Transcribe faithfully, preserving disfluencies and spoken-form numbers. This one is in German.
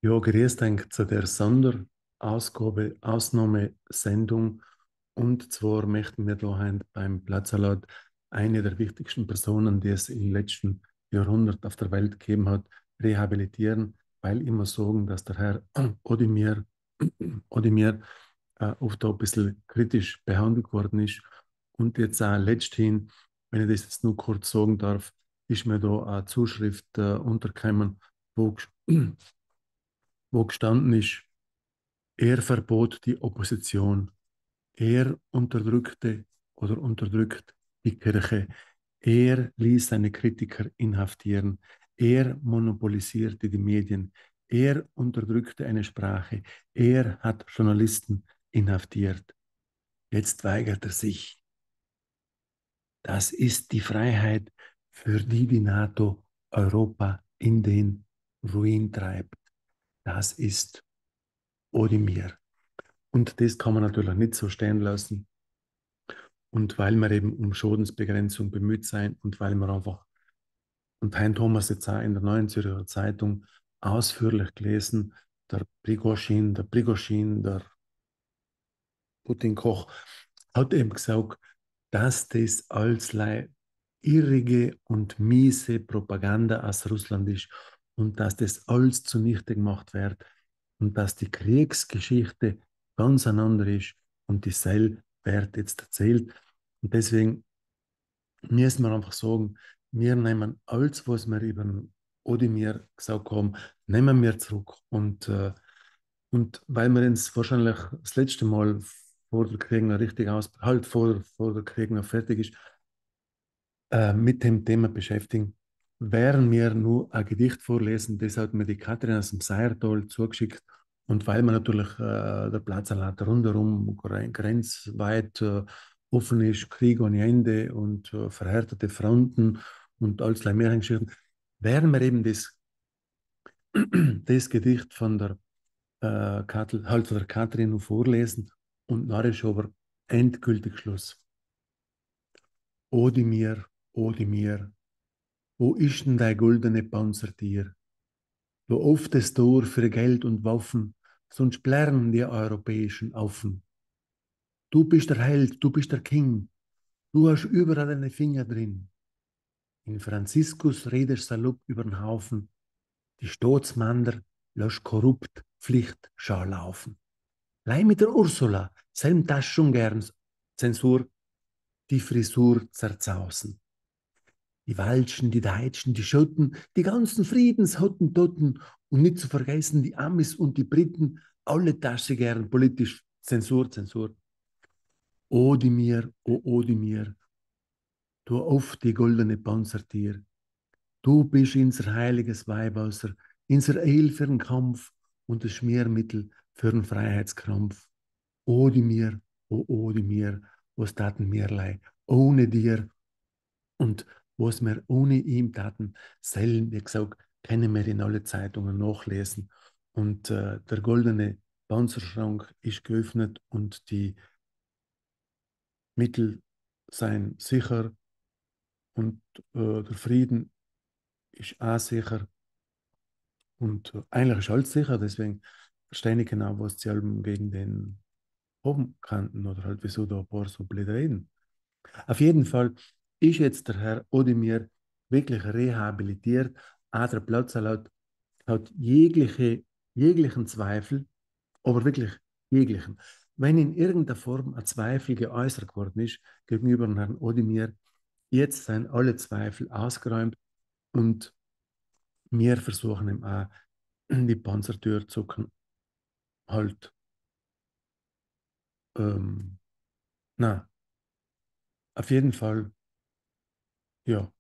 Ja, grüß dich zu der Sonderausgabe, Ausnahmesendung. Und zwar möchten wir da heute beim Platzsalat eine der wichtigsten Personen, die es im letzten Jahrhundert auf der Welt gegeben hat, rehabilitieren, weil immer sagen, dass der Herr Odimir, Odimir äh, oft da ein bisschen kritisch behandelt worden ist. Und jetzt auch letzthin, wenn ich das jetzt nur kurz sagen darf, ist mir da eine Zuschrift äh, untergekommen, wo wo gestanden ist, er verbot die Opposition, er unterdrückte oder unterdrückt die Kirche, er ließ seine Kritiker inhaftieren, er monopolisierte die Medien, er unterdrückte eine Sprache, er hat Journalisten inhaftiert. Jetzt weigert er sich. Das ist die Freiheit, für die die NATO Europa in den Ruin treibt. Das ist Odimir. Und das kann man natürlich nicht so stehen lassen. Und weil wir eben um Schadensbegrenzung bemüht sein und weil wir einfach, und heute haben wir es jetzt auch in der Neuen Zürcher Zeitung ausführlich gelesen, der Prigoschin, der Prigoschin, der Putin-Koch, hat eben gesagt, dass das als irrige und miese Propaganda aus Russland ist und dass das alles zunichte gemacht wird und dass die Kriegsgeschichte ganz einander ist und die Seil wird jetzt erzählt. Und deswegen müssen wir einfach sagen, wir nehmen alles, was wir über den Odimir gesagt haben, nehmen wir zurück. Und, äh, und weil wir uns wahrscheinlich das letzte Mal vor der Krieg noch richtig aus, halt vor, vor der Krieg noch fertig ist, äh, mit dem Thema beschäftigen, während wir nur ein Gedicht vorlesen, das hat mir die Katrin aus dem Seiertal zugeschickt. Und weil man natürlich äh, der Platzsalat rundherum grenzweit äh, offen ist, Krieg ohne Ende und äh, verhärtete Fronten und alles mehr Geschichten, werden wir eben das, das Gedicht von der, äh, Katl, halt von der Katrin noch vorlesen und nachher ist aber endgültig Schluss. Odimir, Odimir, wo ist denn dein goldene Panzertier? Du öffnest Tor für Geld und Waffen, sonst plärren die europäischen Aufen. Du bist der Held, du bist der King, du hast überall deine Finger drin. In Franziskus redest salopp übern Haufen, die Staatsmänner lässt korrupt Pflicht schar laufen. Leih mit der Ursula, selm das schon gern Zensur, die Frisur zerzausen. Die Welschen, die Deutschen, die Schotten, die ganzen Friedenshotten-Totten und nicht zu vergessen die Amis und die Briten, alle Tasche gern politisch Zensur, Zensur. Odimir, o Odimir, du auf die goldene Panzertier, du bist unser heiliges Weihwasser, unser Eil für den Kampf und das Schmiermittel für den Freiheitskrampf. Odimir, o Odimir, was taten wir lei ohne dir und was wir ohne ihn taten, selben, wie gesagt, können wir in alle Zeitungen nachlesen. Und äh, der goldene Panzerschrank ist geöffnet und die Mittel seien sicher und äh, der Frieden ist auch sicher. Und äh, eigentlich ist alles sicher, deswegen verstehe ich genau, was sie halt gegen den haben kannten oder halt wieso da ein paar so blöd reden. Auf jeden Fall ist jetzt der Herr Odimir wirklich rehabilitiert. Auch der Platzsalat hat jegliche, jeglichen Zweifel, aber wirklich jeglichen. Wenn in irgendeiner Form ein Zweifel geäußert worden ist gegenüber dem Herrn Odimir, jetzt sind alle Zweifel ausgeräumt und wir versuchen ihm auch die Panzertür zu halt, ähm, na, auf jeden Fall, ja,